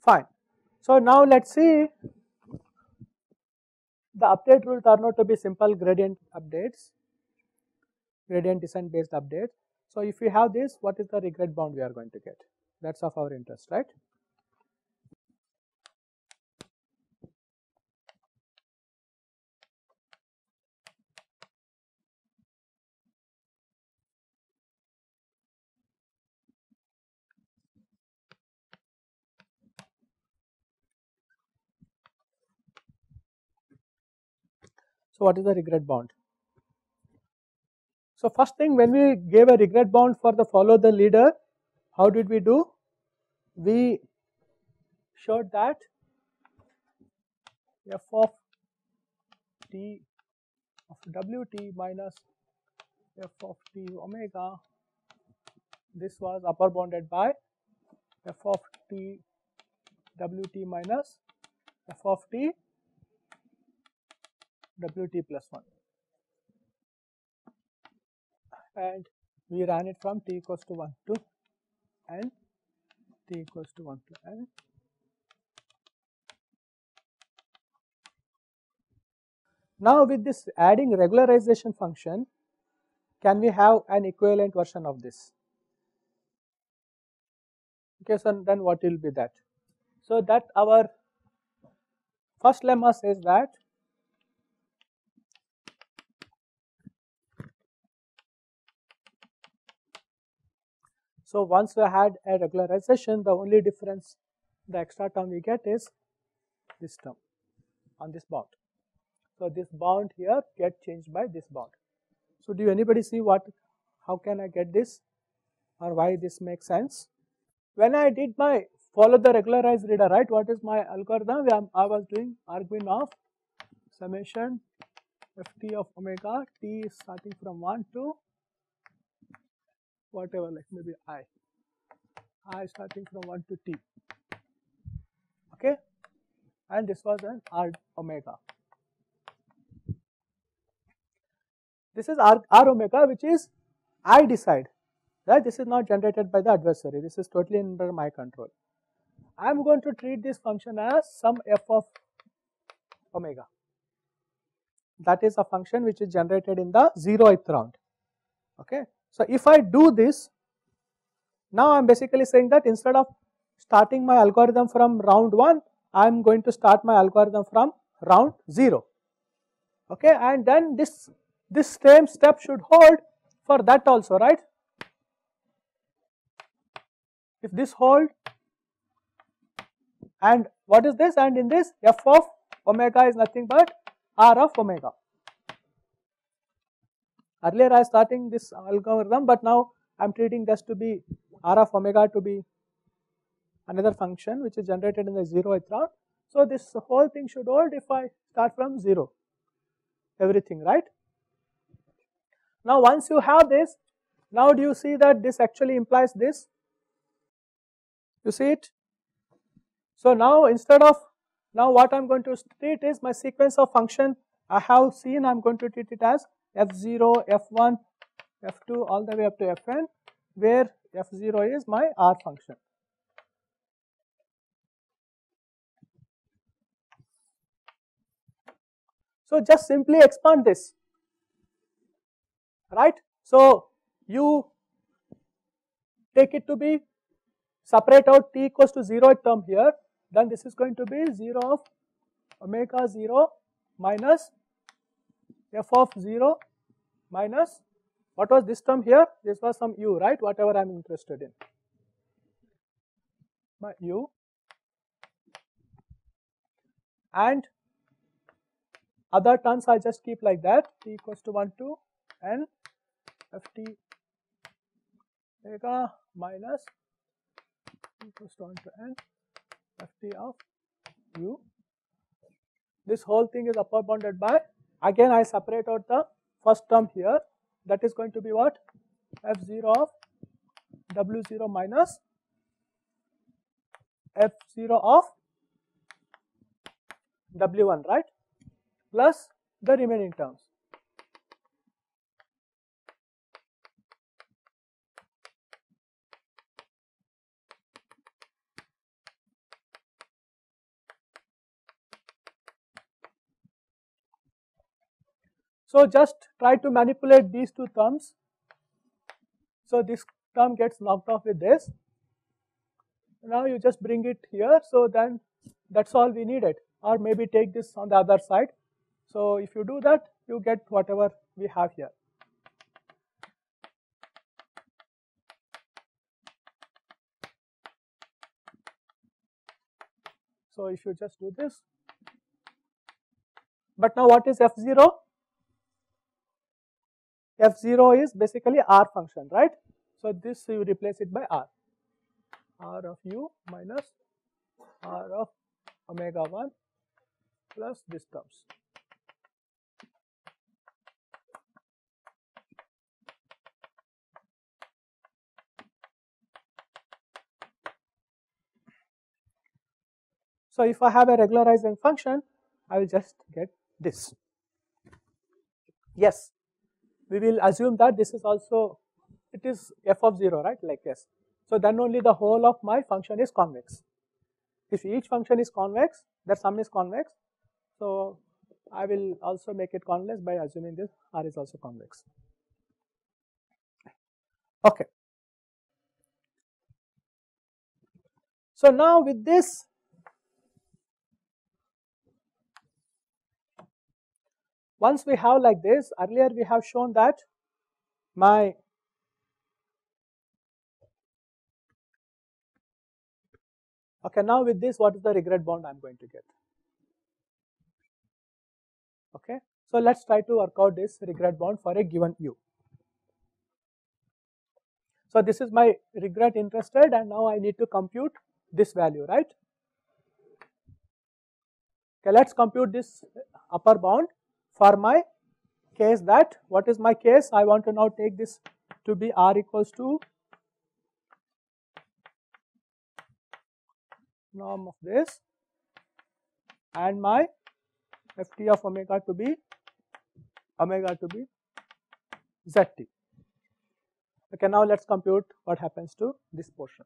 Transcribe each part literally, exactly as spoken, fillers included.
Fine. So now let's see. The update rule turn out to be simple gradient updates, gradient descent based updates. So if we have this, what is the regret bound we are going to get? That's of our interest, right? So what is the regret bound? So first thing, when we gave a regret bound for the follow the leader, how did we do? We showed that f of t of wt minus f of t omega, this was upper bounded by f of t wt minus f of t wt plus one, and we ran it from t equals to one to n, t equals to one to n. Now with this adding regularization function, can we have an equivalent version of this? Okay, so then what will be that? So that our first lemma says that so once we had a regularization, the only difference, the extra term we get is this term on this bound. So this bound here get changed by this bound. So do anybody see what, how can I get this, or why this makes sense? When I did my follow the regularized reader, right, what is my algorithm? I was doing argmin of summation ft of omega t starting from one to whatever, like maybe I, I starting from one to t, okay, and this was an r omega. This is r, r omega, which is I decide, right? This is not generated by the adversary. This is totally under my control. I am going to treat this function as some f of omega. That is a function which is generated in the zeroth round. Okay. So if I do this, now I am basically saying that instead of starting my algorithm from round one, I am going to start my algorithm from round zero. Okay, and then this this same step should hold for that also, right? If this hold, and what is this? And in this, f of omega is nothing but r of omega. Earlier I was starting this algorithm, but now I am treating this to be r of omega to be another function which is generated in the zeroth round. So this whole thing should hold if I start from zero, everything, right? Now once you have this, now do you see that this actually implies this? You see it? So now instead of, now what I am going to treat is my sequence of function I have seen, I am going to treat it as f zero, f one, f two all the way up to fn, where f zero is my r function. So just simply expand this, right? So you take it to be, separate out t equals to zero term here, then this is going to be zero of omega zero minus f of zero minus, what was this term here? This was some u, right? Whatever I am interested in, my u, and other terms I just keep like that, t equals to one to n ft omega minus t equals to one to n ft of u. This whole thing is upper bounded by, again I separate out the first term here, that is going to be what? f zero of w zero minus f zero of w one, right? Plus the remaining terms. So just try to manipulate these two terms. So this term gets knocked off with this. Now you just bring it here, so then that's all we needed, or maybe take this on the other side. So if you do that, you get whatever we have here. So if you just do this, but now what is f zero? f zero is basically r function, right? So this you replace it by r, r of u minus r of omega one plus these terms. So if I have a regularizing function, I will just get this. Yes, we will assume that this is also, it is f of zero, right, like yes. So then only the whole of my function is convex. If each function is convex, the sum is convex, so I will also make it convex by assuming this R is also convex. Okay. So now with this, once we have like this, earlier we have shown that my okay, now with this, what is the regret bound I am going to get? Okay, so let's try to work out this regret bound for a given u. So this is my regret interested, and now I need to compute this value, right? Okay, let's compute this upper bound for my case that, what is my case? I want to now take this to be r equals to norm of this, and my ft of omega to be omega to be zt. Okay, now let's compute what happens to this portion.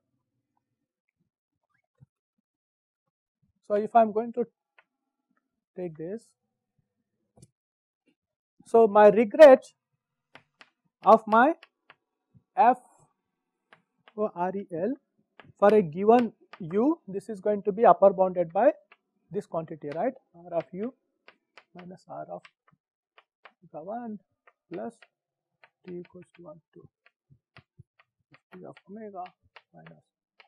So if I am going to take this, so my regret of my f o rel for a given u, this is going to be upper bounded by this quantity, right? R of u minus r of omega one plus t equals to one to t of omega minus.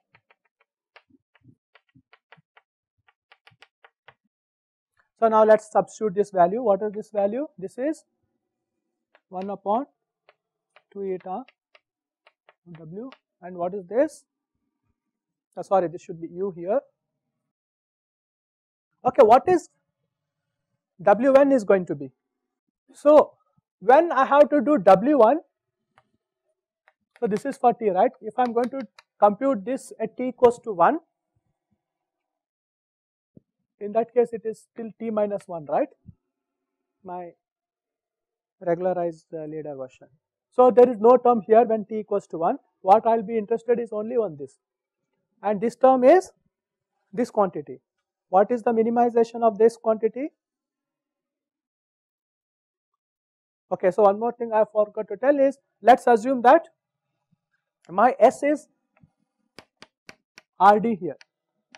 So now let's substitute this value. What is this value? This is one upon two eta w, and what is this? Oh, sorry, this should be u here. Okay, what is w one is going to be? So when I have to do w one, so this is for t, right? If I am going to compute this at t equals to one, in that case it is still t minus one, right? My regularized uh, leader version. So there is no term here when t equals to one. What I will be interested is only on this, and this term is this quantity. What is the minimization of this quantity? Okay, so one more thing I forgot to tell is, let's assume that my S is R D here,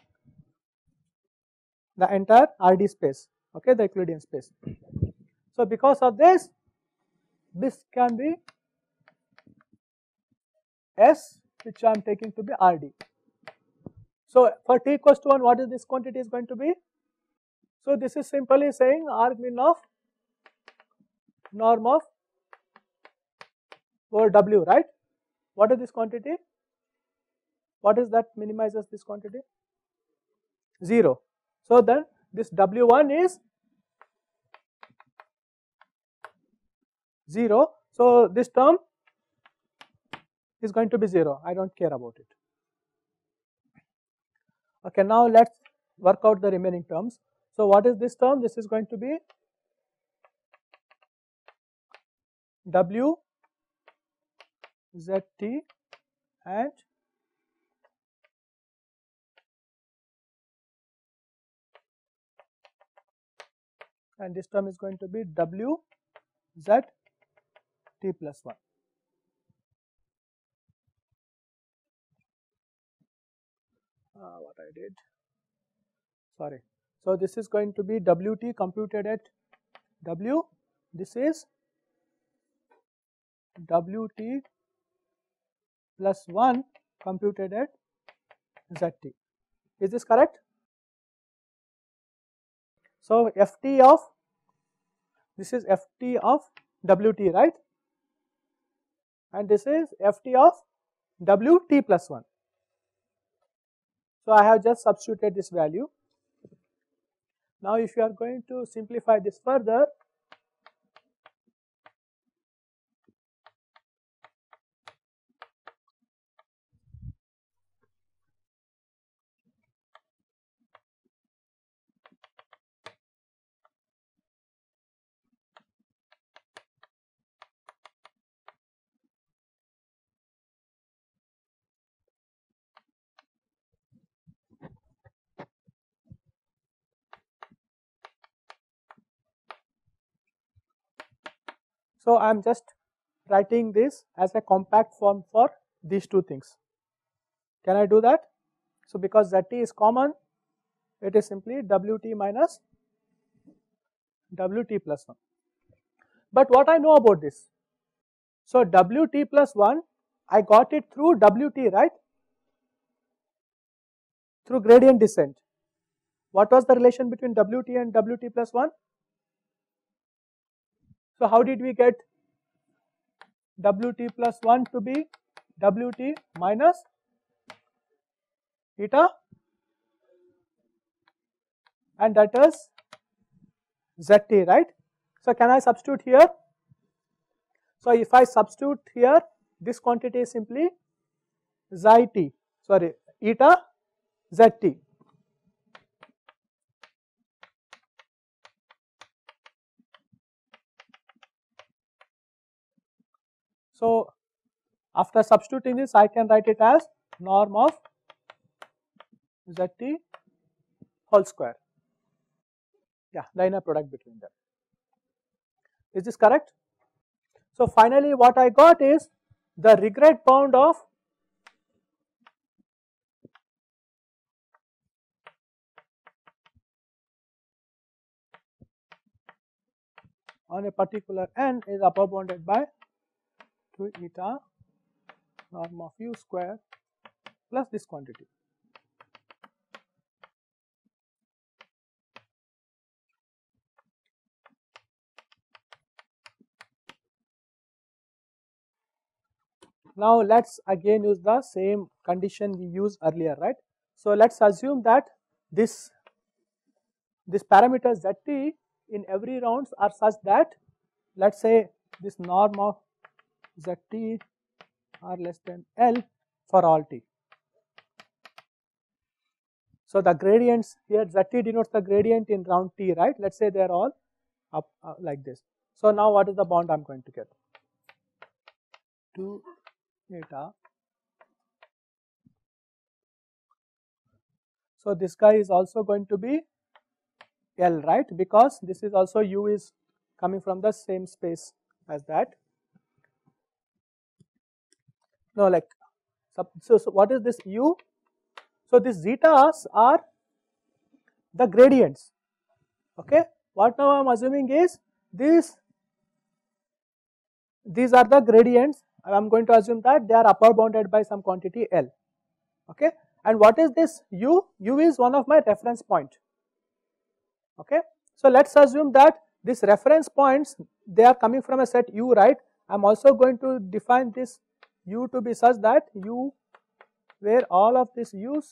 the entire R D space, okay, the Euclidean space. So because of this, this can be S, which I am taking to be R D. So for t equals to one, what is this quantity is going to be? So this is simply saying arc min of norm of over W, right? What is this quantity? What is that minimizes this quantity? zero. So then this W one is zero. So this term is going to be zero. I don't care about it. Okay, now let's work out the remaining terms. So what is this term? This is going to be W zt and and this term is going to be W z t plus one. Uh, what I did, sorry. So this is going to be Wt computed at W. This is Wt plus one computed at Zt. Is this correct? So Ft of, this is Ft of Wt, right? And this is Ft of Wt plus one. So I have just substituted this value. Now if you are going to simplify this further, so I am just writing this as a compact form for these two things. Can I do that? So because Zt is common, it is simply Wt minus Wt plus one. But what I know about this? So Wt plus one, I got it through Wt, right? Through gradient descent. What was the relation between Wt and Wt plus one? So how did we get Wt plus one to be Wt minus eta, and that is Zt, right? So can I substitute here? So if I substitute here, this quantity is simply xi t, sorry, eta Zt. So after substituting this, I can write it as norm of Zt whole square. Yeah, linear product between them. Is this correct? So finally what I got is the regret bound of on a particular n is upper bounded by two eta norm of u square plus this quantity. Now let's again use the same condition we used earlier, right? So let's assume that this this parameters Zt in every rounds are such that, let's say this norm of Zt are less than L for all t. So the gradients here, Zt denotes the gradient in round t, right? Let's say they are all up uh, like this. So now what is the bound I am going to get? two eta. So this guy is also going to be L, right? Because this is also u is coming from the same space as that. No, like, so, so what is this u? So these zetas are the gradients. Okay. What now I am assuming is these these are the gradients. I am going to assume that they are upper bounded by some quantity L. Okay. And what is this u? U is one of my reference point. Okay. So let's assume that these reference points, they are coming from a set u, right? I am also going to define this u to be such that u where all of these u's,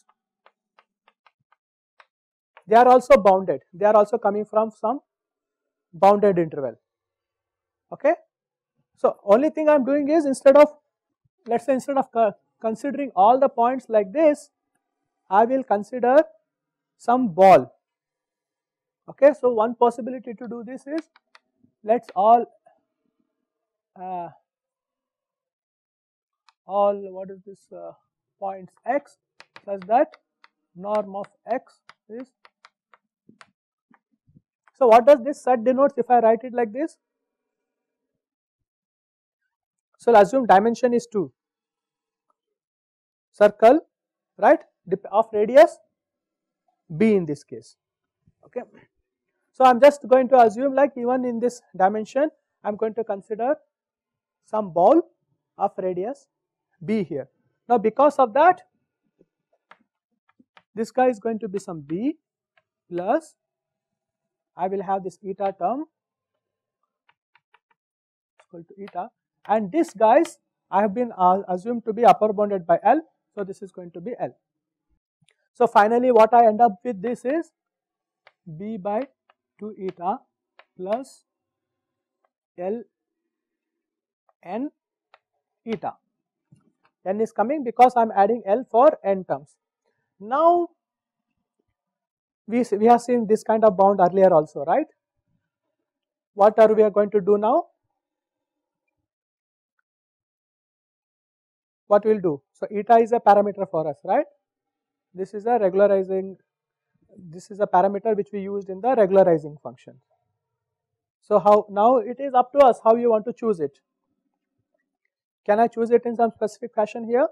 they are also bounded. They are also coming from some bounded interval. Okay. So only thing I am doing is, instead of, let's say instead of considering all the points like this, I will consider some ball. Okay. So one possibility to do this is, let's all uh, all what is this uh, points x such that norm of x is. So what does this set denotes if I write it like this? So assume dimension is two. Circle, right, of radius b in this case. Okay. So I am just going to assume like even in this dimension I am going to consider some ball of radius b here. Now because of that, this guy is going to be some b plus I will have this eta term equal to eta, and this guys I have been uh, assumed to be upper bounded by L, so this is going to be L. So finally what I end up with this is b by two eta plus L n eta. N is coming because I am adding L for n terms. Now we, we have seen this kind of bound earlier also, right? What are we are going to do now? What we will do? So eta is a parameter for us, right? This is a regularizing, this is a parameter which we used in the regularizing function. So how now it is up to us how you want to choose it. Can I choose it in some specific fashion here?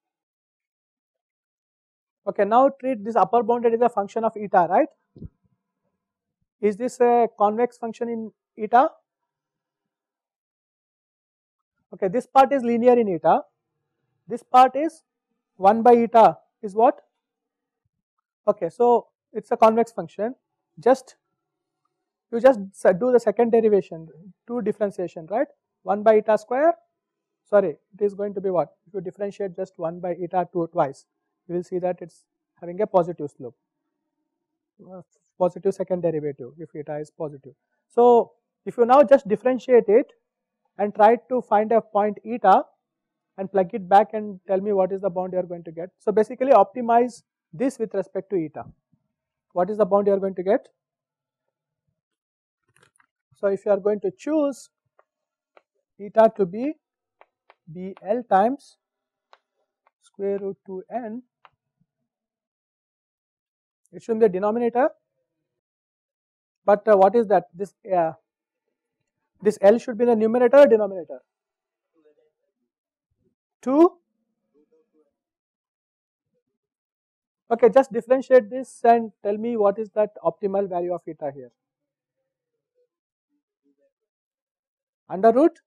Okay, now treat this upper bounded as a function of eta, right? Is this a convex function in eta? Okay, this part is linear in eta. This part is one by eta is what? Okay, so it's a convex function. Just you just do the second derivation, two differentiation, right? one by eta square. Sorry, it is going to be what? If you differentiate just one by eta two twice, you will see that it's having a positive slope, positive second derivative if eta is positive. So if you now just differentiate it and try to find a point eta and plug it back and tell me what is the bound you are going to get. So basically optimize this with respect to eta. What is the bound you are going to get? So if you are going to choose eta to be bl times square root two n, it should be the denominator, but uh, what is that? This uh, this L should be the numerator or denominator? two? Okay, just differentiate this and tell me what is that optimal value of eta here. Under root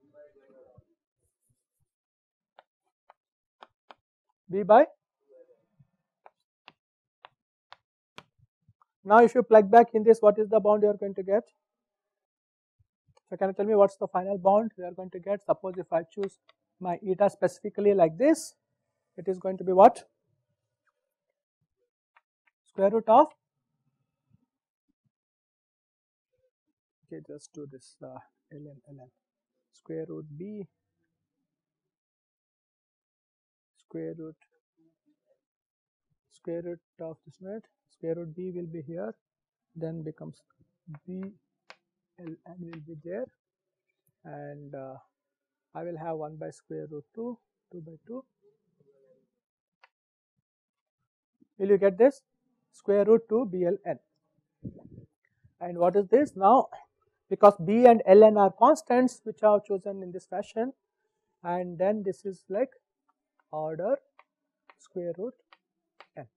b by. Now if you plug back in this, what is the bound you are going to get? So can you tell me what's the final bound we are going to get? Suppose if I choose my eta specifically like this, it is going to be what? Square root of, okay, just do this uh, ln ln square root b square root square root of this, right? Square root b will be here, then becomes b ln will be there, and uh, I will have one by square root two, two by two. Will you get this? Square root two b ln. And what is this now? Because b and ln are constants which are chosen in this fashion, and then this is like order square root n.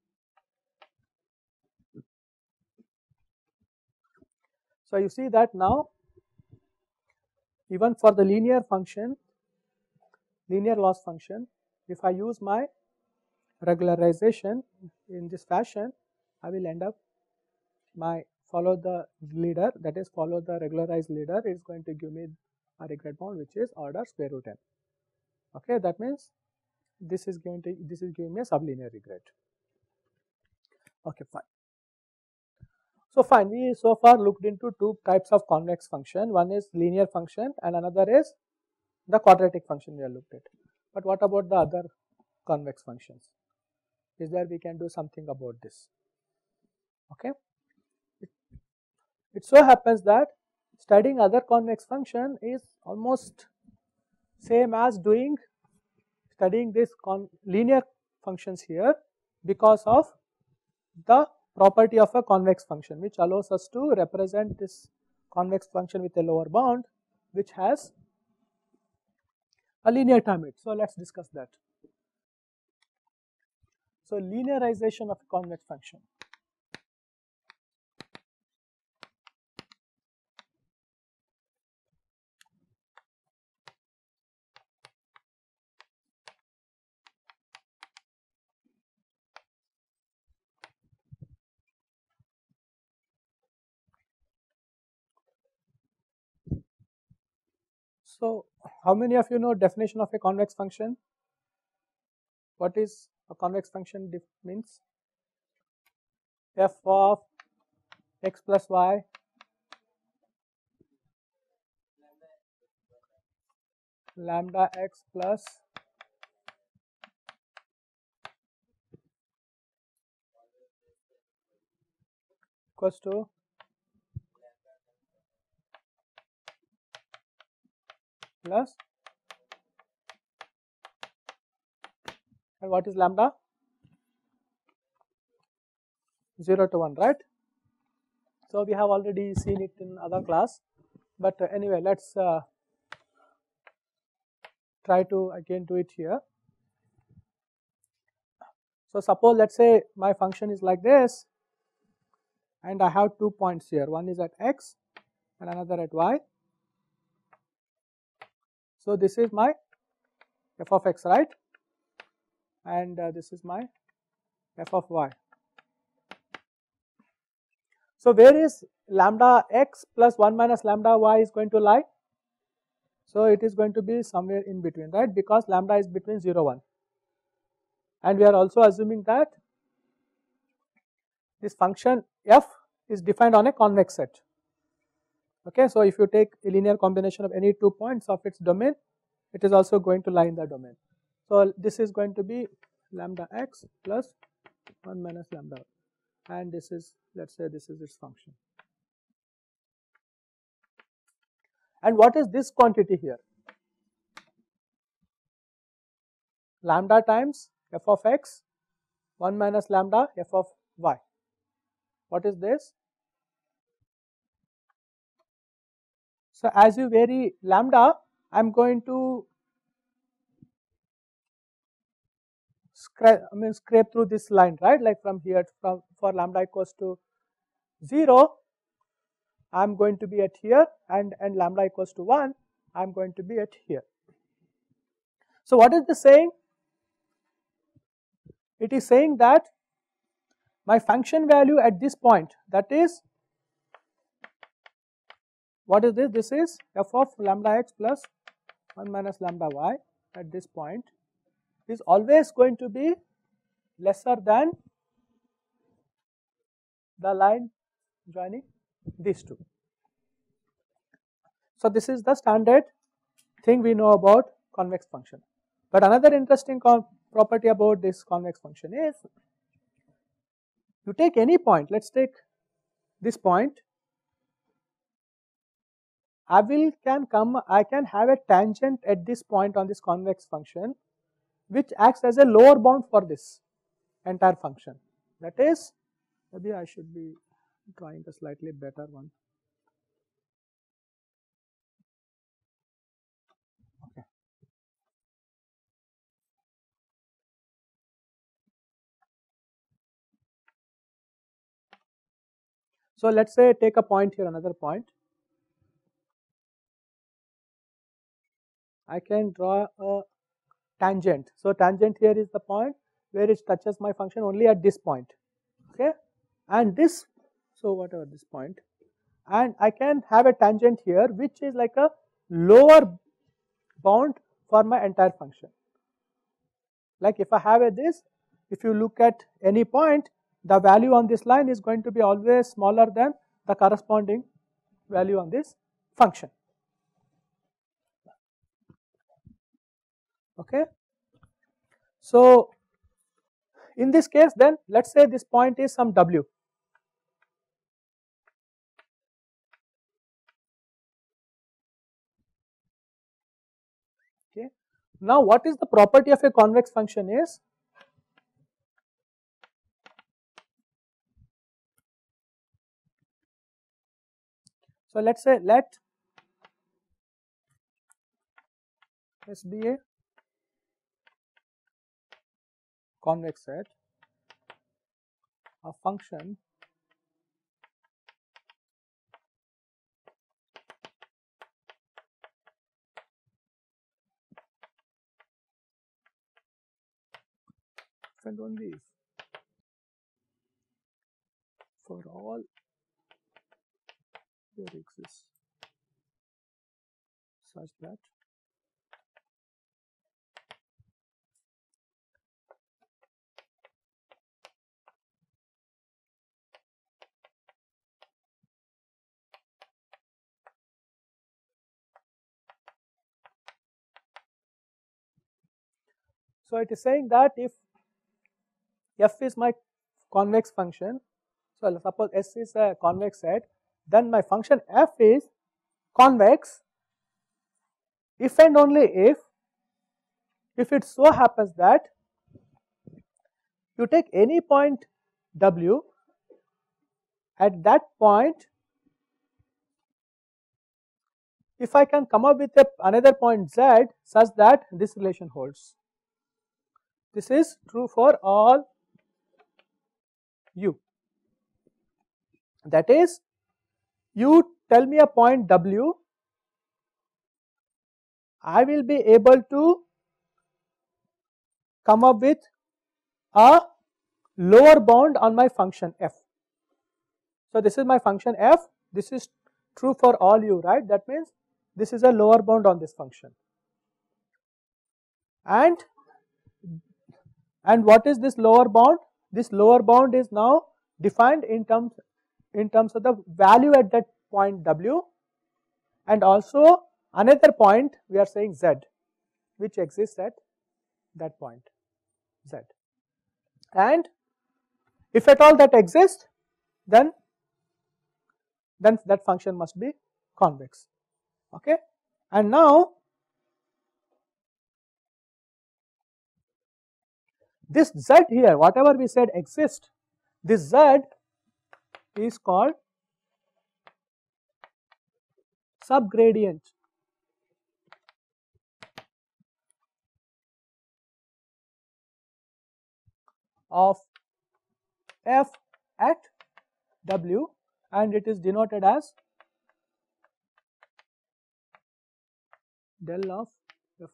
So you see that now even for the linear function, linear loss function, if I use my regularization in this fashion, I will end up my follow the leader, that is follow the regularized leader, is going to give me a regret bound which is order square root n. Okay, that means this is going to this is giving me a sublinear regret. Okay, fine. So fine, we so far looked into two types of convex function. One is linear function and another is the quadratic function we have looked at. But what about the other convex functions? Is there we can do something about this? Okay. It, it so happens that studying other convex function is almost same as doing studying this con linear functions here, because of the property of a convex function which allows us to represent this convex function with a lower bound which has a linear time it. So let's discuss that. So linearization of a convex function. So how many of you know definition of a convex function? What is a convex function means? F of x plus y lambda x plus equals to plus, and what is lambda? zero to one, right? So we have already seen it in other class, but anyway, let's uh, try to again do it here. So suppose let's say my function is like this, and I have two points here. One is at x and another at y. So this is my f of x, right? And uh, this is my f of y. So where is lambda x plus one minus lambda y is going to lie? So it is going to be somewhere in between, right? Because lambda is between zero and one. And we are also assuming that this function f is defined on a convex set. Okay, so if you take a linear combination of any two points of its domain, it is also going to lie in the domain. So this is going to be lambda x plus one minus lambda, and this is, let's say this is its function. And what is this quantity here? Lambda times f of x, one minus lambda f of y. What is this? So as you vary lambda, I am going to scrape, I mean scrape through this line, right? Like from here, from for lambda equals to zero, I am going to be at here, and, and lambda equals to one, I am going to be at here. So what is this saying? It is saying that my function value at this point, that is, what is this? This is f of lambda x plus one minus lambda y at this point is always going to be lesser than the line joining these two. So this is the standard thing we know about convex function. But another interesting property about this convex function is, you take any point, let's take this point, I will can come, I can have a tangent at this point on this convex function, which acts as a lower bound for this entire function. That is, maybe I should be drawing a slightly better one. Okay. So let's say take a point here, another point. I can draw a tangent. So tangent here is the point where it touches my function only at this point. Okay, and this, so whatever this point, and I can have a tangent here which is like a lower bound for my entire function. Like if I have a this, if you look at any point, the value on this line is going to be always smaller than the corresponding value on this function. Okay, so in this case, then let's say this point is some w. Okay, now what is the property of a convex function is, so let's say let S be a convex set of function and only if for all there exists such that so it is saying that if f is my convex function, so suppose S is a convex set, then my function f is convex if and only if if it so happens that you take any point w, at that point if I can come up with a, another point z such that this relation holds. This is true for all u. That is, you tell me a point w, I will be able to come up with a lower bound on my function f. So this is my function f, this is true for all u, right? That means this is a lower bound on this function. And and what is this lower bound? This lower bound is now defined in terms in terms of the value at that point w, and also another point we are saying z, which exists at that point z. And if at all that exists, then then that function must be convex. Okay, and now this z here, whatever we said exists, this z is called subgradient of f at w, and it is denoted as del of f.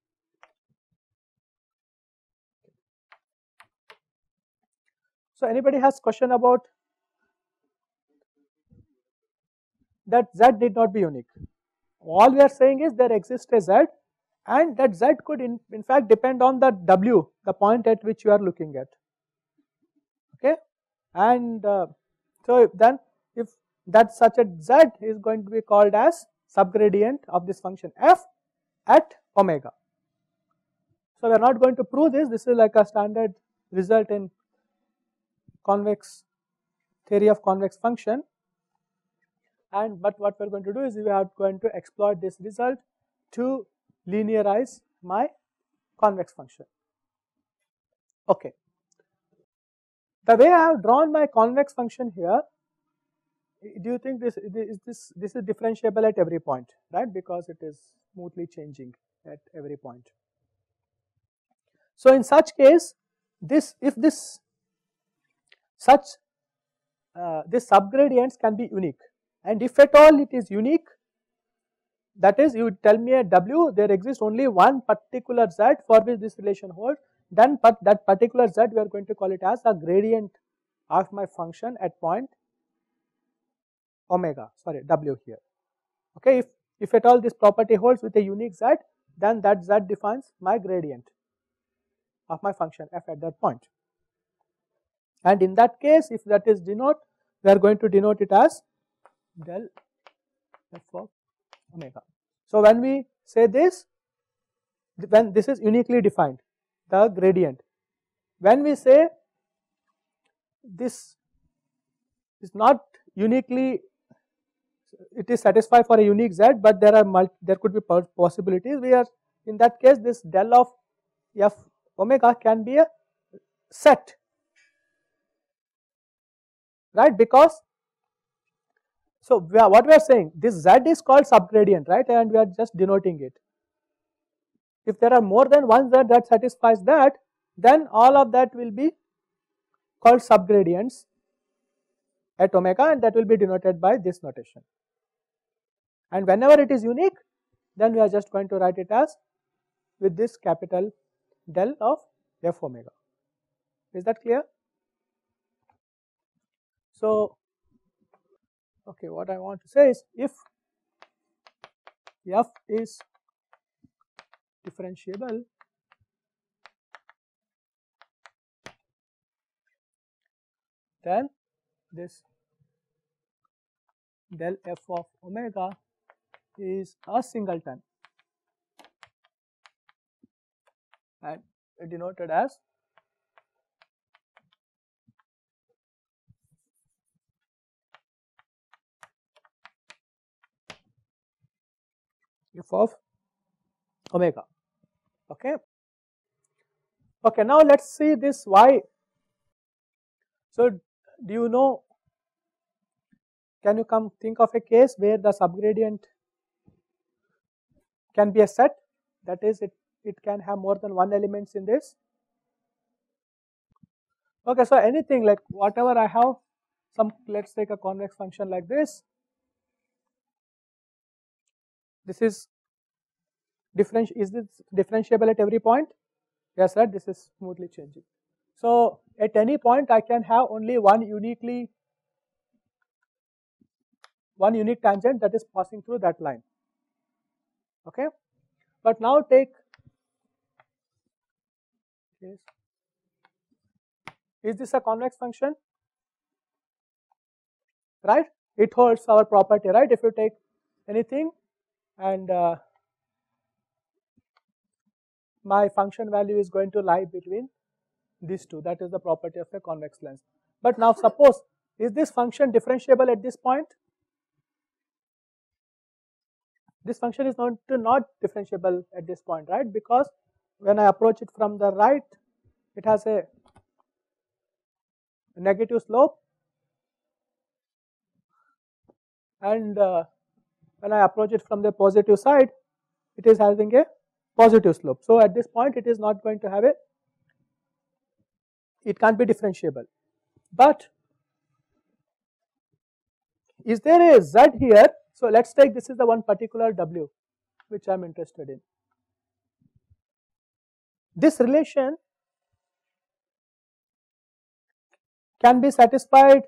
So anybody has question about that z did not be unique? All we are saying is there exists a z, and that z could in, in fact depend on the w, the point at which you are looking at. Okay, and uh, so then if that such a z is going to be called as subgradient of this function f at omega. So we are not going to prove this, this is like a standard result in convex theory of convex function, and but what we are going to do is we are going to exploit this result to linearize my convex function. Okay, the way I have drawn my convex function here, do you think this is this this is differentiable at every point, right? Because it is smoothly changing at every point. So in such case, this if this such uh, this subgradients can be unique, and if at all it is unique, that is, you tell me at w there exists only one particular z for which this relation holds, then but that particular z we are going to call it as a gradient of my function at point omega, sorry w here. Okay, if if at all this property holds with a unique z, then that z defines my gradient of my function f at that point. And in that case, if that is denote, we are going to denote it as del f of omega. So when we say this, when this is uniquely defined, the gradient, when we say this is not uniquely, it is satisfied for a unique z, but there are multi, there could be possibilities. We are in that case, this del of f omega can be a set, right? Because so we are, what we are saying, this z is called subgradient, right? And we are just denoting it. if there are more than one z that satisfies that, then all of that will be called subgradients at omega, and that will be denoted by this notation. And whenever it is unique, then we are just going to write it as with this capital del of f omega. Is that clear? So, okay, what I want to say is, if f is differentiable, then this del f of omega is a singleton and denoted as f of omega. Okay. Okay, now let's see this y. So, do you know, can you come think of a case where the subgradient can be a set, that is it, it can have more than one elements in this? Okay, so anything like whatever I have, some, let's take a convex function like this. This is differenti is this differentiable at every point? Yes, right, this is smoothly changing. So, at any point I can have only one uniquely, one unique tangent that is passing through that line. Okay, but now take, yes, is this a convex function? Right, it holds our property, right? If you take anything and uh, my function value is going to lie between these two, that is the property of a convex lens. But now suppose, is this function differentiable at this point? This function is not, not differentiable at this point, right? Because when I approach it from the right, it has a negative slope, and uh, when I approach it from the positive side, it is having a positive slope. So at this point it is not going to have a, it can't be differentiable. But is there a z here? So let's take, this is the one particular w which I am interested in. This relation can be satisfied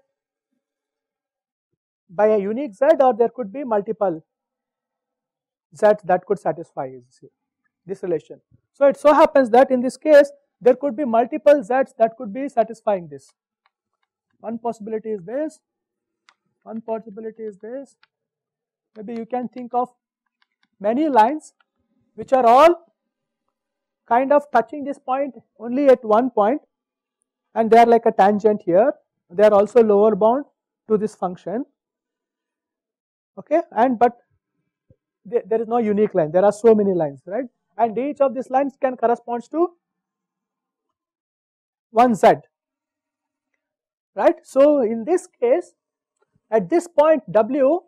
by a unique z, or there could be multiple z that could satisfy this relation. So it so happens that in this case there could be multiple z's that could be satisfying this. One possibility is this, one possibility is this. Maybe you can think of many lines which are all kind of touching this point only at one point, and they are like a tangent here. They are also lower bound to this function. Okay, and but they, there is no unique line. There are so many lines, right? And each of these lines can corresponds to one z, right? So in this case, at this point w,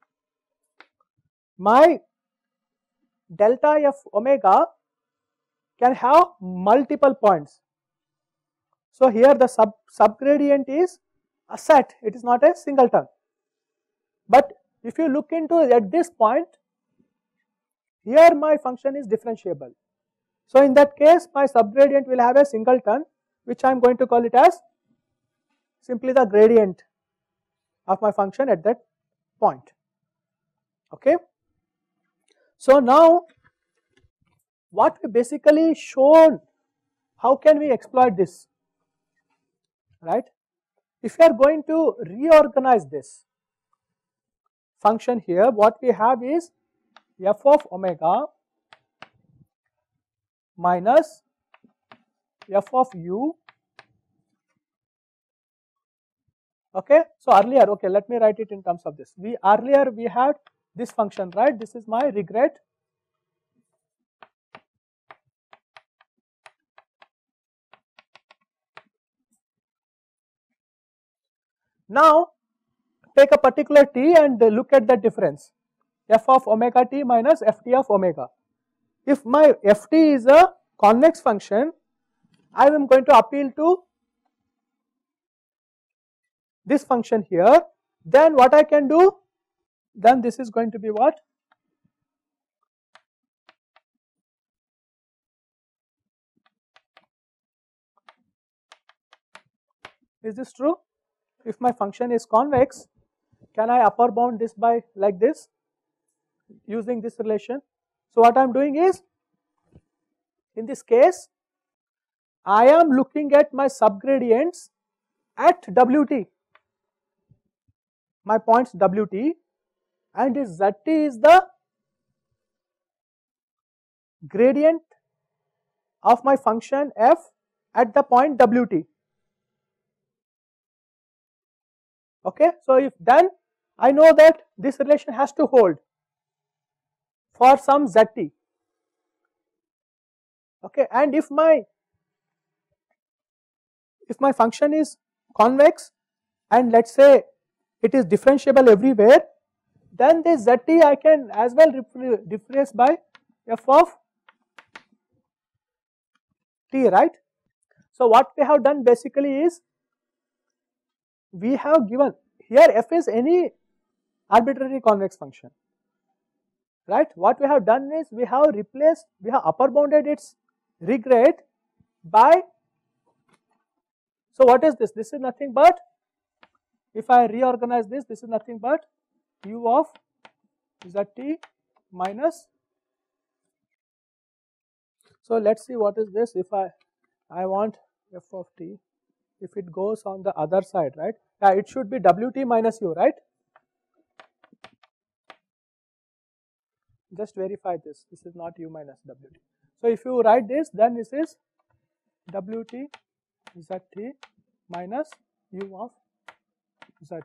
my delta f omega can have multiple points. So here the sub subgradient is a set, it is not a singleton. But if you look into at this point, here my function is differentiable. So in that case my subgradient will have a singleton, which I am going to call it as simply the gradient of my function at that point. Okay. So now what we basically shown, how can we exploit this, right? If we are going to reorganize this function here, what we have is f of omega minus f of u. Okay, so earlier, okay, let me write it in terms of this. We earlier we had this function, right? This is my regret. Now take a particular t and look at the difference, f of omega t minus ft of omega. if my ft is a convex function, I am going to appeal to this function here, then what I can do, then this is going to be what? Is this true? If my function is convex, can I upper bound this by like this, using this relation? So what I am doing is, in this case, I am looking at my subgradients at Wt, my points Wt, and this Zt is the gradient of my function f at the point Wt. Okay, so if then I know that this relation has to hold for some Zt. Okay, and if my if my function is convex and let's say it is differentiable everywhere, then this Zt I can as well replace by f of t, right? So what we have done basically is, we have given here f is any arbitrary convex function, right? What we have done is, we have replaced, we have upper bounded its regrade by, so what is this? This is nothing but, if I reorganize this, this is nothing but u of Zt minus, so let's see what is this. If I I want f of t, if it goes on the other side, right? Yeah, it should be Wt minus u, right? Just verify this. This is not u minus Wt. So if you write this, then this is Wt Zt minus u of Zt.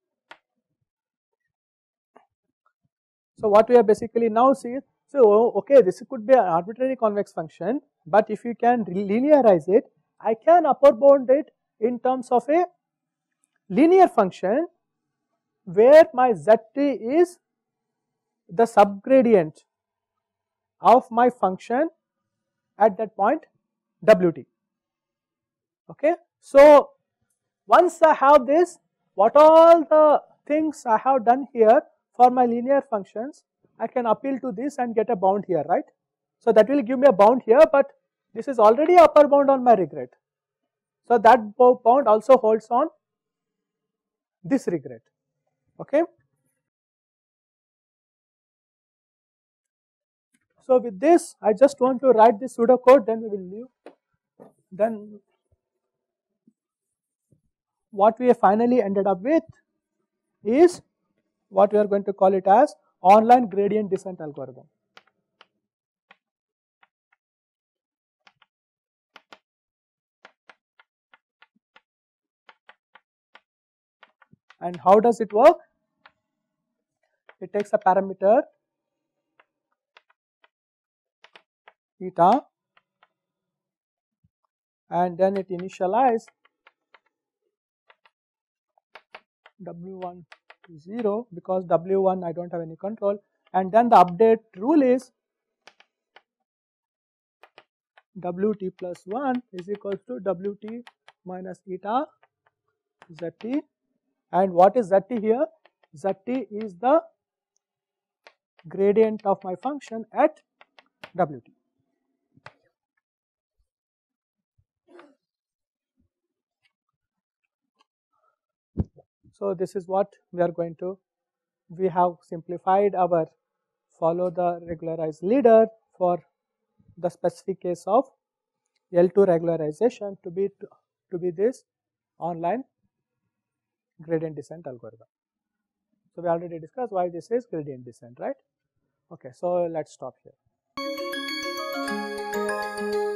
So what we are basically now see, so okay, this could be an arbitrary convex function, but if you can linearize it, I can upper bound it in terms of a linear function where my Zt is the subgradient of my function at that point Wt. Okay, so once I have this, what all the things I have done here for my linear functions, I can appeal to this and get a bound here, right? So that will give me a bound here, but this is already upper bound on my regrade. So that bound also holds on this regrade. Okay. So with this, I just want to write this pseudocode, then we will leave. Then what we have finally ended up with is what we are going to call it as online gradient descent algorithm. And how does it work? It takes a parameter eta and then it initializes w one to zero, because w one I don't have any control, and then the update rule is Wt plus one is equals to Wt minus eta Zt. And what is Zt here? Zt is the gradient of my function at Wt. So this is what we are going to, we have simplified our follow the regularized leader for the specific case of L two regularization to be to, to be this online gradient descent algorithm. So we already discussed why this is gradient descent, right? Okay, so let's stop here.